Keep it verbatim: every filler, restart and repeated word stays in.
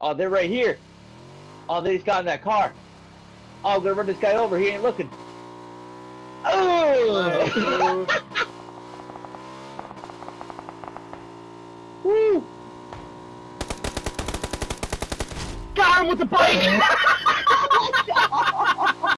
Oh, they're right here. Oh, they just got in that car. Oh, I'm gonna run this guy over. He ain't looking. Oh! Woo! Got him with the bike!